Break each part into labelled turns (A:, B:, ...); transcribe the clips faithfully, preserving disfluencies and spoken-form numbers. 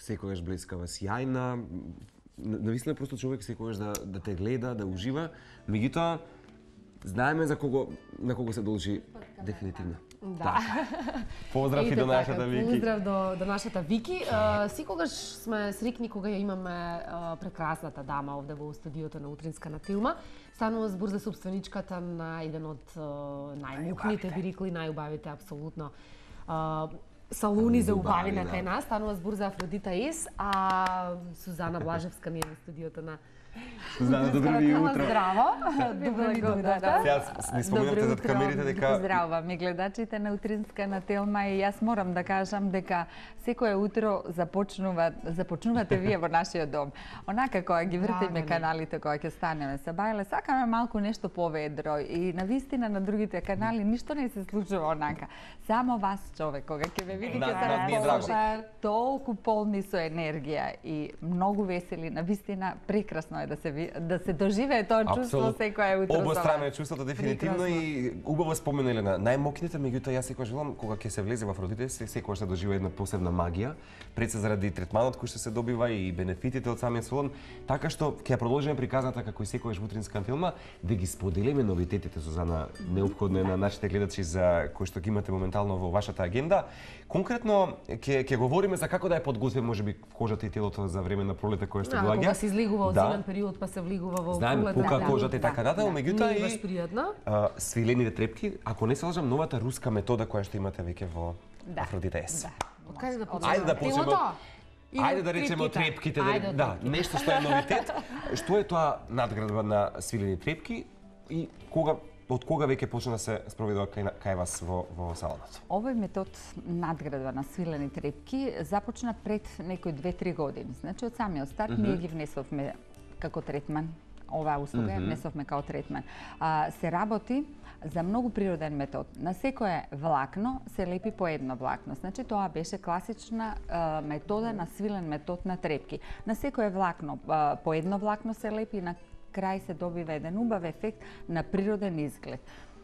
A: секогаш блескава, сјајна. Навистина просто човек секогаш да, да те гледа, да ужива. Меѓутоа, знаеме за кого, на кого се должи дефинитивно.
B: Да.
A: Поздрав и до нашата Вики.
B: Поздрав до, до нашата Вики. Uh, секогаш сме срекни кога ја имаме uh, прекрасната дама овде во студиото на Утринска на филма. Станува збор за собственичката на еден од uh, најмукните, би рекли, најубавите, апсолутно. Uh, салуни за убавина кај нас. Станува збор за Афродита Ес, а Сузана Блажевска ми е на студиото на
A: Сузана, добро ви утро.
B: Здраво. Добро ви утро.
A: Сега ми споменавте зад камерите дека
C: Поздравувам и гледачите на Утринска на Телма и јас морам да кажам дека секое утро започнува започнувате вие во нашиот дом. Онака кога ги вртиме каналите, кога ќе станеме са бајле, сакаме малку нешто поведро и навистина на другите канали ништо не се случува онака. Само вас човек кога ќе ве види ќе се расположи толку полни со енергија и многу весели, навистина прекрасно е да се да се доживее тоа чувство секое утро.
A: Обострано е чувството дефинитивно и убаво спомена Елена. Најмокните, меѓутоа јас секогаш велам кога ќе се влезе во Афродита Ес, секогаш се доживува една посебна магија, пред се заради третманот кој што се добива и бенефитите од самиот салон, така што ќе ја продолжиме приказната како и секогаш во Утринска филма да ги споделиме новитетите, Сузана, неопходно е на нашите гледачи за кои што ги имате моментално во вашата агенда. Конкретно ќе ќе говориме за како да ја подготвиме можеби кожата и телото за време на пролета која што доаѓа.
B: Кога се излегува од зимен период па се влегува во
A: знаеме, пука кожата и така натаму, меѓутоа и свилените трепки, ако не се лажам, новата руска метода која што имате веќе во Афродита Ес.
B: Каде да почнеме?
A: Ајде да почнеме. Ајде да речеме од трепките, да, нешто што е новитет. Што е тоа надградба на свилени трепки и кога од кога веќе почна да се спроведува кај, кај вас во, во салонот?
C: Овој метод надградба на свилени трепки започна пред некои две-три години. Значи од самиот старт mm -hmm. ние ги внесовме како третман. Оваа услуга mm -hmm. внесовме како третман. А, се работи за многу природен метод. На секое влакно се лепи по едно влакно. Значи тоа беше класична а, метода на свилен метод на трепки. На секое влакно а, по едно влакно се лепи и на крај се добива еден убав ефект на природен изглед.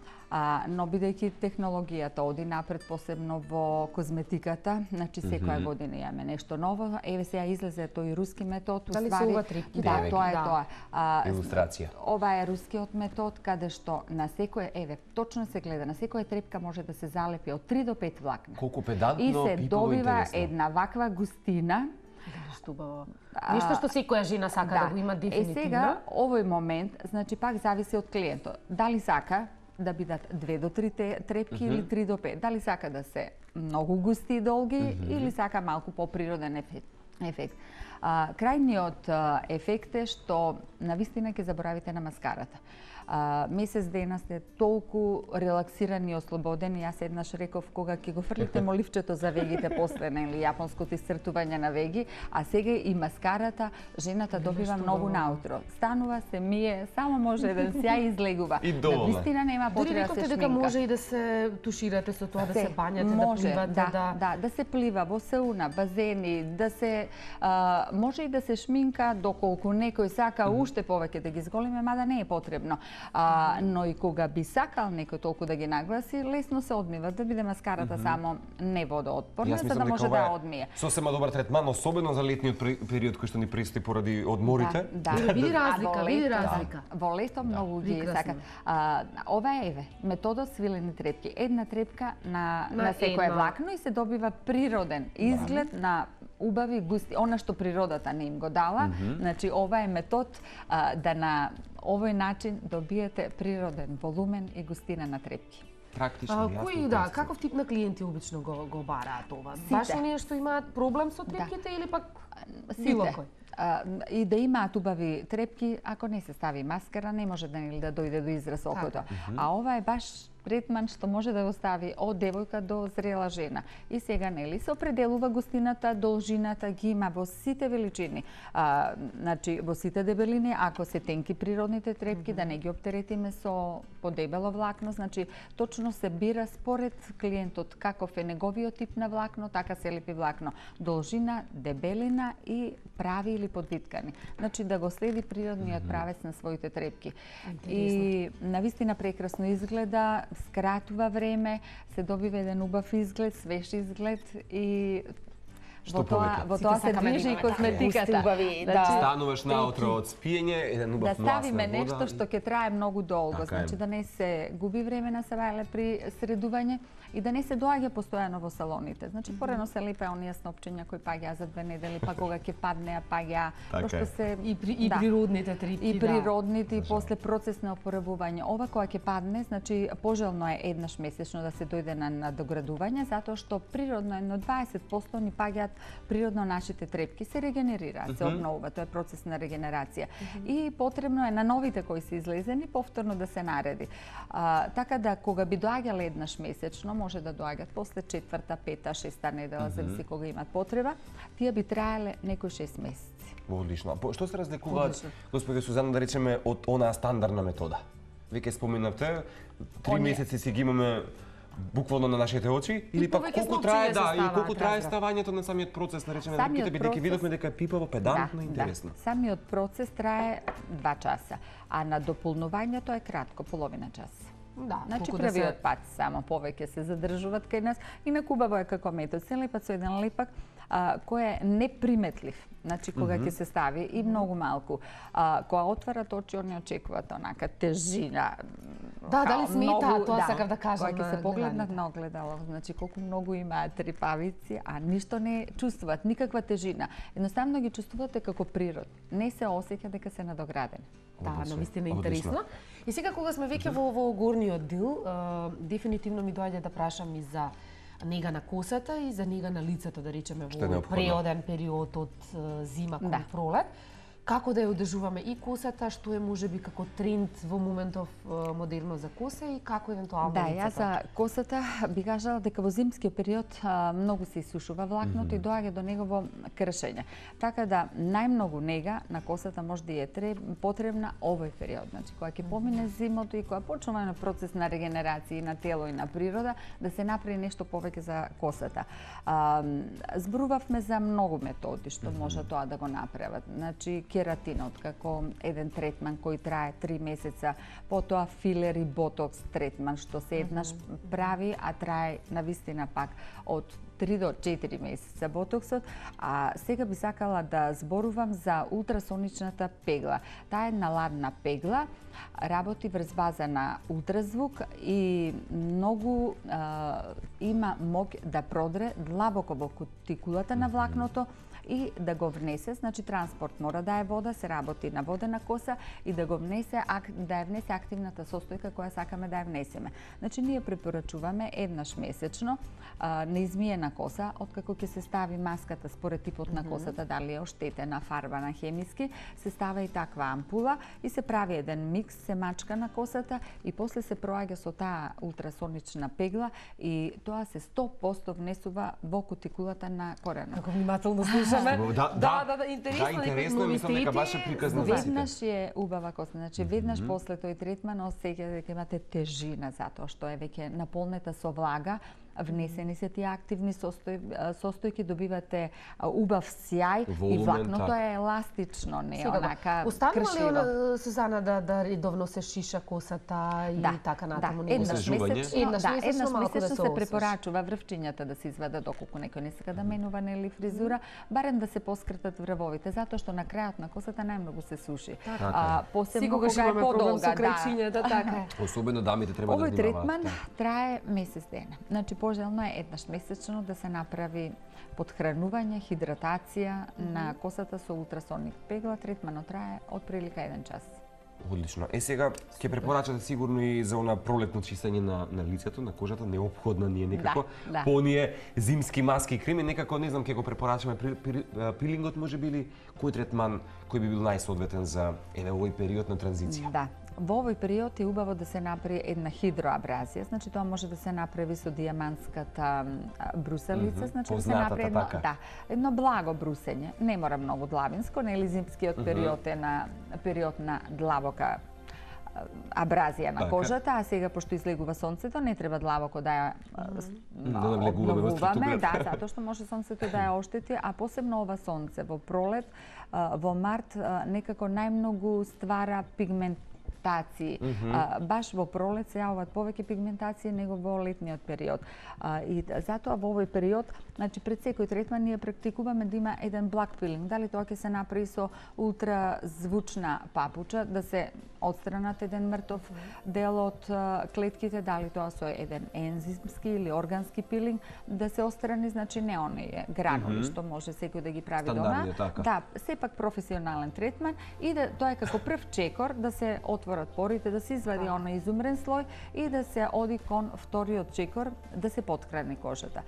C: А, но бидејќи технологијата оди напред, посебно во козметиката, значи секоја mm -hmm. година имаме нешто ново. Еве сега излезе тој руски метод,
B: дали се ова трепки?
C: Да, тоа е
B: да.
C: тоа. А,
A: илустрација.
C: Ова е рускиот метод каде што на секој, еве, точно се гледа, на секоја трепка може да се залепи од три до пет влакна.
A: Колку педантно,
C: и се добива
A: интересно.
C: Една ваква густина.
B: Нешто убаво. Нешто што секоја жена сака да, да го има дефинитивно.
C: Е сега, овој момент, значи пак зависи од клиентот. Дали сака да бидат две до три трепки mm -hmm. или три до пет. Дали сака да се многу густи и долги mm -hmm. или сака малку поприроден ефект. А, крајниот а, ефект е што навистина ќе заборавите на маскарата. А, месец дена сте толку релаксирани и ослободени. Јас еднаш реков кога ќе го фрлите моливчето за вегите после нели јапонското исцртување на веги, а сега и маскарата жената добива многу наутро. Станува се мие, само може еден сјај излегува.
A: И доволна.
C: Навистина нема потреба да се шминка.
B: дека може и да се туширате со тоа, да се бањате, да пливате,
C: да,
B: да
C: да, да се плива во сауна, базени, да се а, може и да се шминка доколку некој сака mm -hmm. уште повеќе да ги зголиме, мада не е потребно. А, но и кога би сакал некој толку да ги нагласи, лесно се одмива, да биде маскарата mm -hmm. само не водоотпорна, за да може да одмие.
A: Сосема добар третман, особено за летниот период кој што ни предстои поради одморите.
C: Да,
B: да. Види разлика, види разлика.
C: Во лето многу ги сакат. А, ова е еве метода свилени трепки. Една трепка на на, на секое влакно и се добива природен изглед да. На убави густи, она што природата не им го дала. Mm -hmm. Значи ова е метод а, да на овој начин добиете природен волумен и густина на трепки.
A: Практично,
B: а, кој да, каков тип на клиенти обично го го бараат ова? Баш оние што имаат проблем со трепките да. Или пак било кој?
C: А, и да имаат убави трепки, ако не се стави маскара, не може да нели да дојде до израз окото. Mm -hmm. А ова е баш третман што може да го стави од девојка до зрела жена. И сега нели се определува густината, должината ги има во сите величини. А, значи во сите дебелини, ако се тенки природните трепки, mm -hmm. да не ги оптеретиме со подебело влакно, значи точно се бира според клиентот каков е неговиот тип на влакно, така се лепи влакно. Должина, дебелина и прави или подвиткани. Значи да го следи природниот mm -hmm. правец на своите трепки. Интересно. И навистина прекрасно изгледа, скратува време, се добива еден убав изглед, свеж изглед и
A: Што
C: Во тоа,
A: повеќе?
C: во тоа се
B: сакаме да
C: движи и
B: имаме така
C: косметиката.
B: густи, убави, да.
C: Значи,
A: Стануваш наутро од спиење, еден
C: да
A: убав млас на
C: ставиме
A: вода.
C: нешто што ќе трае многу долго,
A: Така е.
C: значи да не се губи време на сабајле при средување и да не се доаѓа постојано во салоните. Значи порано се лепе оние снопчиња кои паѓаа за две недели, па кога ќе падне, паѓаа,
A: Така
C: пошто
A: е.
C: се
B: И, при, и
C: да.
B: природните трипки,
C: И природните и после процес на опорабување. Ова кога ќе падне, значи пожелно е еднаш месечно да се дојде на надоградување, затоа што природно едно дваесет проценти ни паѓаат природно нашите трепки, се регенерираат, се обновуваат, тоа е процес на регенерација. И потребно е на новите кои се излезени повторно да се нареди. А, така да кога би доаѓале еднаш месечно, може да доаѓаат после четврта, пета, шеста недела, зависи кога имат потреба, тие би траеле некои шест месеци.
A: Одлично. А по- што се разликуваат,
B: Одлично.
A: господи Сузана, да речеме, од онаа стандардна метода? Веќе споменавте, три
C: Оние-
A: месеци си ги имаме буквално на нашите очи, или пак
B: повеќе
A: колку
B: снопчиња
A: трае,
B: се
A: да, или
B: ставаат,
A: колку трае
B: разбрав.
A: ставањето на самиот процес, да речеме,
C: Самиот
A: репките, бидејќи
C: процес-
A: видовме дека е пипаво, педантно и интересно.
C: Да, самиот процес трае два часа, а на дополнувањето е кратко, половина час.
B: Да,
C: Значи
B: колку да се-
C: првиот пат само повеќе се задржуваат кај нас и на кубаво е како метод. Се лепат со еден лепак а, кој е неприметлив. Значи кога ќе се стави и многу малку. А, кога отварат очи, они очекуваат онака тежина.
B: Да,
C: као
B: дали смета,
C: многу-
B: тоа сакав да кажам
C: Кога ќе
B: на
C: се погледнат
B: гледаните.
C: на огледало, значи колку многу имаат трипавици, а ништо не чувствуваат, никаква тежина. Едноставно ги чувствувате како природ. Не се осеќа дека се надоградени.
B: Да,
A: Одлично,
B: навистина
A: одлично.
B: интересно. И сега кога сме веќе во, во горниот дел, а, дефинитивно ми доаѓа да прашам и за нега на косата и за нега на лицето, да речеме,
A: Што е
B: во
A: неопходно.
B: преоден период од а, зима кон
C: Да.
B: пролет. Како да ја одржуваме и косата, што е можеби како тренд во моментов а, модерно за коса и како евентуално
C: Да,
B: лицето?
C: јас за косата би кажала дека во зимскиот период а, многу се исушува влакното и доаѓа до негово кршење. Така да најмногу нега на косата може да е треб, потребна овој период. Значи кога ќе помине зимото и кога почнува на процес на регенерација и на тело и на природа, да се направи нешто повеќе за косата. А, зборувавме за многу методи што може тоа да го направат. Значи кератинот како еден третман кој трае три месеца, потоа филер и ботокс третман што се еднаш прави, а трае навистина пак од три до четири месеца ботоксот, а сега би сакала да зборувам за ултрасоничната пегла. Таа е една ладна пегла, работи врз база на ултразвук и многу а, има моќ да продре длабоко во кутикулата на влакното и да го внесе, значи транспорт мора да е вода, се работи на водена коса и да го внесе, да ја внесе активната состојка која сакаме да ја внесеме. Значи ние препорачуваме еднаш месечно а, неизмиена коса, откако ќе се стави маската според типот на косата, дали е оштетена, фарбана, хемиски, се става и таква ампула и се прави еден микс, се мачка на косата и после се проаѓа со таа ултрасонична пегла и тоа се сто проценти внесува во кутикулата на коренот.
B: Како внимателно слушаме.
A: Да,
B: да, да, да, интересно.
A: Да, интересно, мислам дека баш е приказно за сите.
C: Веднаш е убава коса, значи веднаш после тој третман осеќате дека имате тежина затоа што е веќе наполнета со влага, внесени се тие активни состој, состојки, добивате убав сјај и
A: Волумен,
C: влакното
A: така.
C: е еластично, не
B: Сега,
C: онака
B: останува ли
C: кршливо.
B: она, Сузана, да, да редовно се шиша косата и
C: Да,
B: така натаму?
C: да,
B: Не
C: еднаш
A: Освежување?
C: месечно,
B: Еднаш
C: да,
B: месечно
C: еднаш
B: малку да
C: месечно
B: се
C: се
B: освежи.
C: препорачува врвчињата да се извадат доколку некој не сака да менува нели фризура, барем да се поскратат врвовите, затоа што на крајот на косата најмногу се суши. А, посебно
B: Секогаш
C: кога е
B: имаме проблем со
C: подолга, да.
B: крајчињата, така е.
A: Особено дамите треба да
C: Овој
A: внимаваат.
C: третман трае месец дена. Значи пожелно е еднаш месечно да се направи подхранување, хидратација на косата со ултрасоник пегла. Третманот трае од прилика еден час.
A: Одлично. Е сега ќе препорачате сигурно и за она пролетно чистење на на лицето, на кожата, неопходна ни е некако.
C: Да, да.
A: По оние зимски маски и креми, некако не знам ќе го препорачаме при, при, пилингот може би ли кој третман кој би бил најсоодветен за еве овој период на транзиција.
C: Да. Во овој период е убаво да се направи една хидроабразија, значи тоа може да се направи со дијамантската а, брусалица,
A: Мгм,
C: значи да се
A: познатата
C: направи едно,
A: така.
C: да, едно благо брусење, не мора многу длабинско, нели зимскиот период е на период на длабока а, абразија на
A: Така.
C: кожата, а сега пошто излегува сонцето, не треба длабоко да ја а, с-
A: Да навлегуваме во
C: обновуваме,
A: структурата.
C: да, затоа што може сонцето да ја оштети, а посебно ова сонце во пролет, а, во март а, некако најмногу ствара пигмент пигментации. Mm -hmm. а, баш во пролет се јавуваат повеќе пигментации него во летниот период. А, и затоа во овој период, значи пред секој третман ние практикуваме да има еден блак пилинг. Дали тоа ќе се направи со ултразвучна папуча, да се отстранат еден мртов дел од клетките, дали тоа со еден ензимски или органски пилинг, да се отстрани, значи не оние гранули mm -hmm. што може секој да ги прави дома.
A: Така.
C: Да, сепак професионален третман и да тоа е како прв чекор да се отворат порите, да се извади оној изумрен слој и да се оди кон вториот чекор да се поткрани кожата.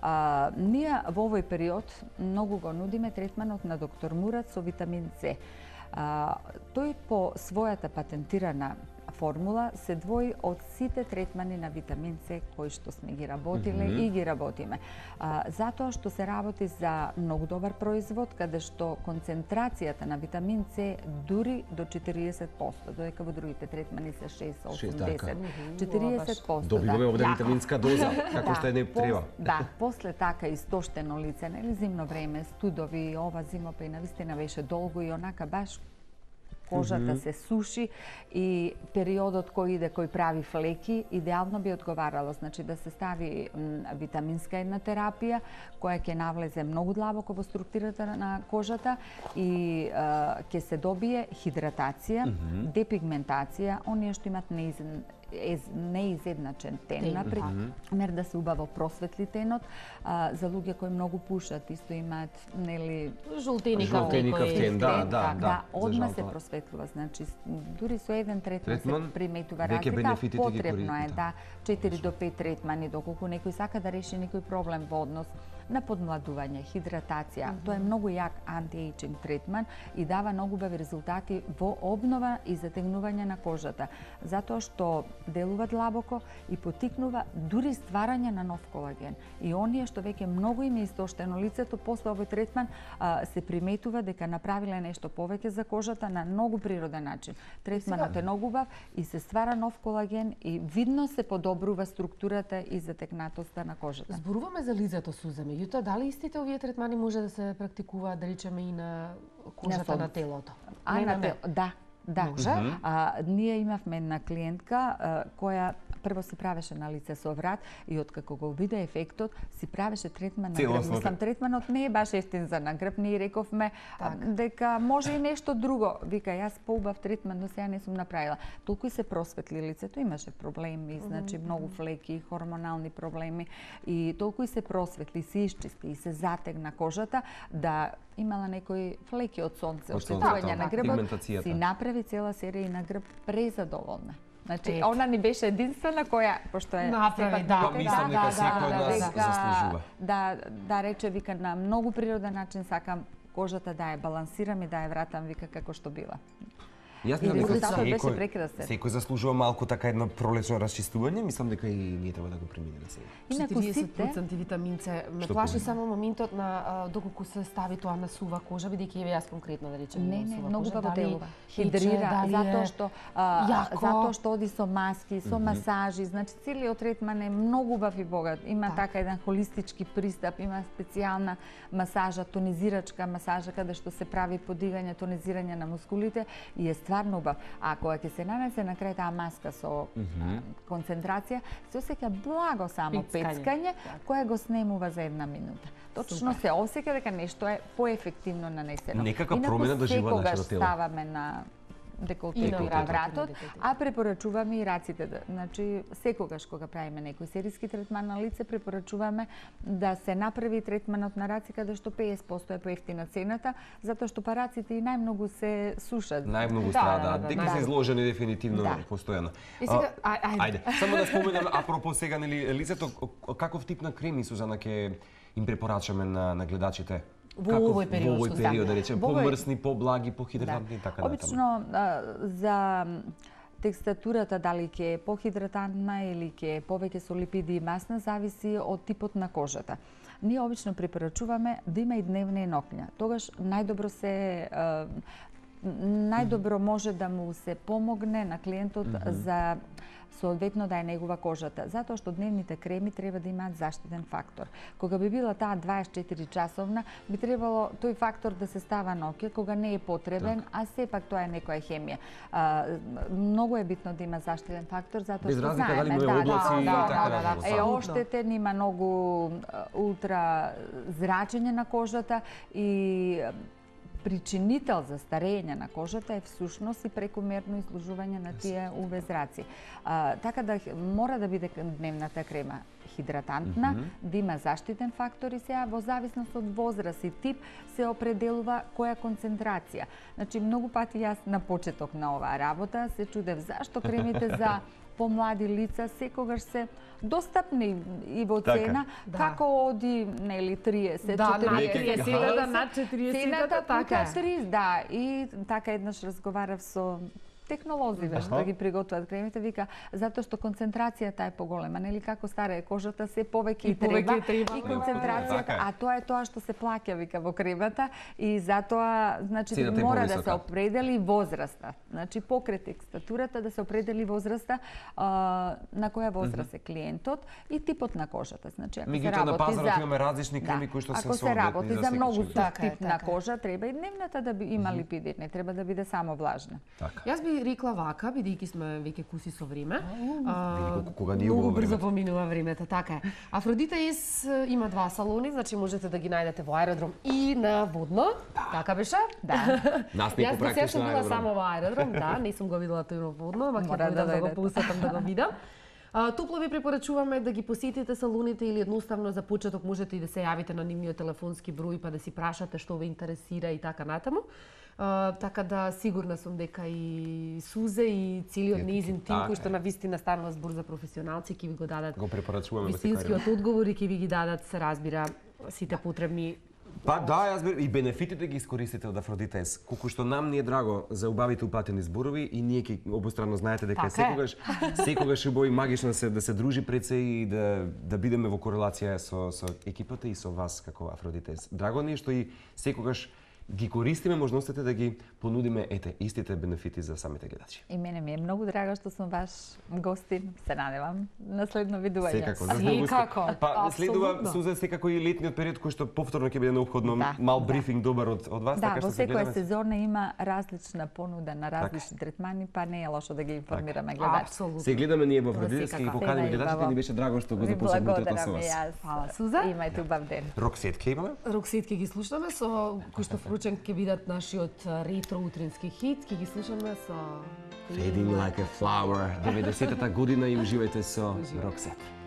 C: А, ние во овој период многу го нудиме третманот на доктор Мурат со витамин С. А, тој по својата патентирана формула се двои од сите третмани на витамин С кои што сме ги работиле mm -hmm. и ги работиме. А, затоа што се работи за многу добар производ, каде што концентрацијата на витамин С дури до четириесет проценти, додека во другите третмани се шест, осем, десет, четириесет проценти.
A: Добиваме овде витаминска доза, како што е не треба.
C: Да, после така истоштено лице, нели зимно време, студови, ова зима па и навистина беше долго и онака баш кожата mm -hmm. се суши и периодот кој иде, кој прави флеки, идеално би одговарало, значи да се стави витаминска една терапија која ќе навлезе многу длабоко во структурата на кожата и ќе се добие хидратација, mm -hmm. депигментација, оние што имат неизен неизедначен тен, например да се убаво просветли тенот, а, за луѓе кои многу пушат, исто имаат нели
B: жолтеникав
A: тен, да, да,
C: да, одма се просветлува, значи дури со еден третман, третман се приметува разлика, потребно е да четири до пет третмани доколку некој сака да реши некој проблем во однос на подмладување, хидратација. Mm -hmm. Тоа е многу јак анти-ејджинг третман и дава многу убави резултати во обнова и затегнување на кожата, затоа што делува длабоко и потикнува дури стварање на нов колаген. И оние што веќе многу им е истоштено лицето, после овој третман а, се приметува дека направиле нешто повеќе за кожата на многу природен начин. Третманот е многу убав и се ствара нов колаген и видно се подобрува структурата и затекнатоста на кожата.
B: Зборуваме за лицето, Суза, меѓутоа дали истите овие третмани може да се практикуваат, да речеме, и на кожата на, на телото?
C: А, не, на тело, да. Да.
B: Може?
C: Mm -hmm. а, ние имавме една клиентка а, која прво си правеше на лице со врат и откако го виде ефектот, си правеше третман на грб. Мислам, третманот не е баш ефтин за на грб, ние рековме так. дека може и нешто друго. Вика, јас поубав третман, но сега не сум направила. Толку и се просветли лицето, имаше проблеми, значи многу флеки, хормонални проблеми и толку и се просветли, се исчисти и се затегна кожата да имала некои флеки од сонце, од светување на грбот, си направи цела серија и на грб презадоволна. Значи, Еп. она ни беше единствена која, пошто е...
B: Направи, да.
A: Па мислам дека секој од нас заслужува.
C: Да, да рече, вика, на многу природен начин сакам кожата да ја балансирам и да ја вратам, вика, како што била.
A: Јас мислам дека
C: секој,
A: секој заслужува малку така едно пролечно расчистување, мислам дека и ние треба да го преминеме сега.
B: четириесет проценти витамин С. Ме плаши само моментот на доколку се стави тоа на сува кожа, бидејќи еве јас конкретно да речем
C: не, не,
B: сува
C: многу
B: кожа,
C: баво делува. Хидрира, затоа што а, затоа што оди со маски, со mm -hmm. масажи, значи целиот третман е многу убав и богат. Има да. така еден холистички пристап, има специјална масажа, тонизирачка масажа каде што се прави подигање, тонизирање на мускулите и е стварно убав. А кога ќе се нанесе на крај таа маска со mm -hmm. концентрација, се осеќа благо само пецкање, пецкање кое го снемува за една минута. Точно Супер. Се осеќа дека нешто е поефективно нанесено.
A: Некака промена доживува нашето тело.
C: Ставаме на деколтето и на вратот, а препорачуваме и раците. Значи, секогаш кога правиме некој сериски третман на лице, препорачуваме да се направи третманот на раци, каде што петдесет проценти е поевтина цената, затоа што параците и најмногу се сушат.
A: Најмногу страдаат, дека се изложени дефинитивно
C: да.
A: постојано.
B: И сега, а, ајде.
A: ајде. Само да споменам, апропо сега, нели, лицето, каков тип на креми, Сузана, ќе им препорачаме на, на гледачите?
B: Во овој период,
A: во овој период, да речем, помрсни, поблаги, похидратантни и
C: да.
A: така натаму.
C: Обично а, за текстатурата дали ќе е похидратантна или ќе е повеќе со липиди и масна зависи од типот на кожата. Ние обично препорачуваме да има и дневна и ноќна. Тогаш најдобро се а, најдобро може да му се помогне на клиентот mm -hmm. за соодветно да ја негува кожата, затоа што дневните креми треба да имаат заштитен фактор. Кога би била таа дваесет и четири часовна, би требало тој фактор да се става ноќе кога не е потребен, а сепак тоа е некоја хемија. А, многу е битно да има заштитен фактор затоа
A: Без
C: што
A: разлика
C: знаеме,
A: дали има облаци и така натаму.
C: Е оштетен, има многу ултра зрачење на кожата и причинител за старење на кожата е всушност и прекомерно изложување на тие ю ви зраци. А, така да мора да биде дневната крема хидратантна, mm -hmm. да има заштитен фактор и сега во зависност од возраст и тип се определува која концентрација. Значи многу пати јас на почеток на оваа работа се чудев зашто кремите за помлади лица секогаш се достапни и во цена,
B: така,
C: како да. Оди нели триесет,
B: да,
C: четириесет,
B: да, над четириесет, така
C: тридесет, да, и така еднаш разговарав со технолозиве што ги приготвуваат кремите, вика затоа што концентрацијата е поголема, нели како стара е кожата, се повеќе и треба и концентрацијата, а тоа е тоа што се плаќа, вика, во кремата и затоа значи
A: цената
C: мора да се определи возраста. Значи покрај текстатурата да се определи возраста а, на која возраст е клиентот и типот на кожата. Значи ако се работи
A: на пазарот
C: за
A: имаме различни креми кои што се
C: ако се работи за многу сув тип
B: така,
C: на кожа, треба и дневната да би има липиди, не треба да биде само влажна.
A: Така.
B: Јас би рекла вака, бидејќи сме веќе куси со време.
A: Кога ни
B: многу брзо поминува времето, така е. Афродита Ес има два салони, значи можете да ги најдете во аеродром и на Водно. Така беше?
C: Да.
A: Нас не
B: Јас не сум била само во аеродром, да, не сум го видела тој во Водно, ама ќе да, да го посетам да го видам. А, топло ви препорачуваме да ги посетите салоните или едноставно за почеток можете и да се јавите на нивниот телефонски број па да си прашате што ве интересира и така натаму. Uh, така да сигурна сум дека и Сузе и целиот нејзин тим кој што на вистина станува збор за професионалци ќе ви го дадат
A: го препорачуваме
B: вистинскиот одговор и ќе ви ги дадат, се разбира, сите потребни.
A: Па да, јас и бенефитите ги искористите од Афродита Ес. Колку што нам ни е драго за убавите уплатени зборови и ние ќе обостранно знаете дека така секогаш секогаш убаво и магично се да се дружи пред се и да да бидеме во корелација со со екипата и со вас како Афродита Ес. Драго ни е што и секогаш ги користиме можностите да ги понудиме ете истите бенефити за самите гледачи.
C: И мене ми е многу драго што сум ваш гостин. Се надевам на следно видување.
A: Секако,
B: секако.
A: Па следува Сузе секако и летниот период кој што повторно ќе биде неопходно да, мал да. брифинг добар од од вас,
C: да,
A: така што се гледаме.
C: Да, во секоја сезона има различна понуда на различни так. третмани, па не е лошо да ги информираме гледачите.
B: Апсолутно.
A: Се гледаме ние во Афродита, ќе ги поканеме гледачите, ни беше драго што го започнавме утре со вас.
B: Фала, Сузе.
C: Имајте убав ден.
A: Роксетке имаме?
B: Роксетке ги слушаме со кој што вручен ќе бидат нашиот ретро утрински хит, ќе ги слушаме со
A: Fading Like a Flower, деветдесетата година и уживајте со Роксет.